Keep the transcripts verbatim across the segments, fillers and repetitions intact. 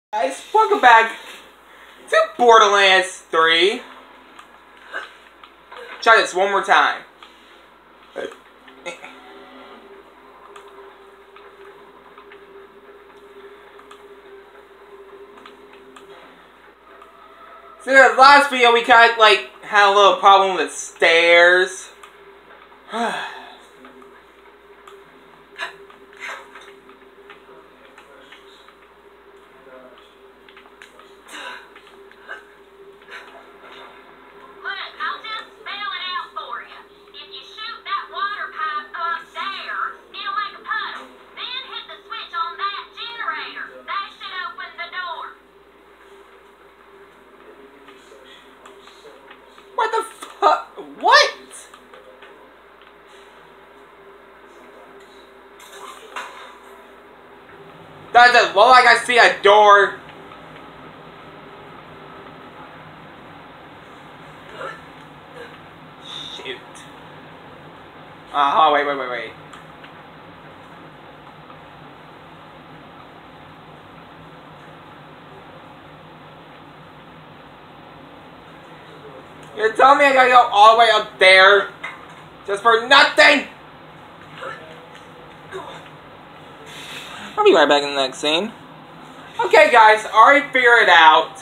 Guys, welcome back to Borderlands three. Try this one more time. So in the last video we kind of like had a little problem with stairs. What the fuck? What? Does it look like I see a door? Shoot. Uh, oh, wait, wait, wait, wait. You're telling me I gotta go all the way up there just for nothing? I'll be right back in the next scene. Okay guys, I already figured it out.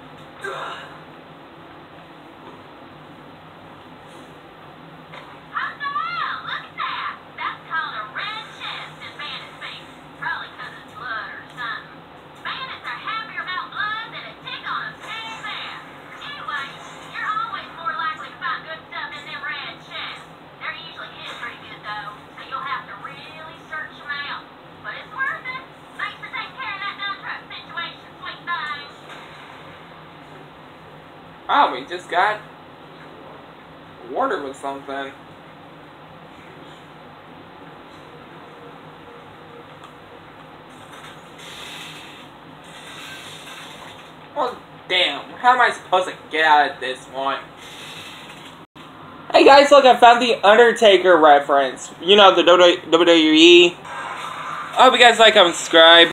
Wow, we just got water with something. Well, damn. How am I supposed to get out of this one? Hey guys, look, I found the Undertaker reference. You know, the W W E. I hope you guys like, comment, subscribe.